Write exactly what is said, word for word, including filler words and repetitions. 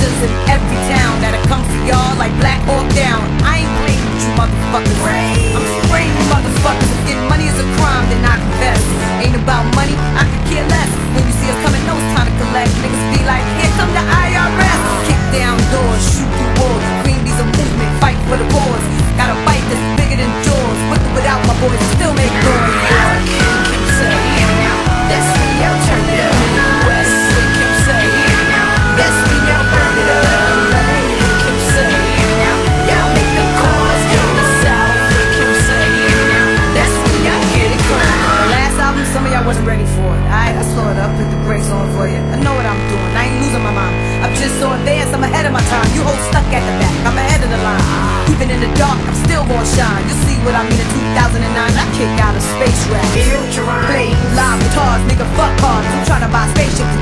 gangsters in every town that'll come for y'all like Black Hawk Down. I ain't playing with you motherfuckers. I'm spraying you motherfuckers. If getting money is a crime, then I confess. Ain't about money, I could care less. When you see us coming, know it's time to collect. Niggas be like, here come the I R S. Kick down doors, shoot through walls. Queen Bee's a movement, fight for the cause. Got a bite that's bigger than jaws. With or without my boys, still make noise. That's me, y'all turn it up. West, we can say. That's me, y'all burn it up. We can say. Y'all make the cause go to south. We can say. That's me, y'all get it going. Last album, some of y'all wasn't ready for it. Alright, I slow it up, put the brakes on for you. I know what I'm doing, I ain't losing my mind. I'm just so advanced, I'm ahead of my time. You hold stuck at the back, I'm ahead of the line. Even in the dark, I'm still gonna shine. You'll see what I mean in two thousand nine. I kick out a space rap. Play live guitars, nigga, fuck cars. I'm tryna buy spaceships.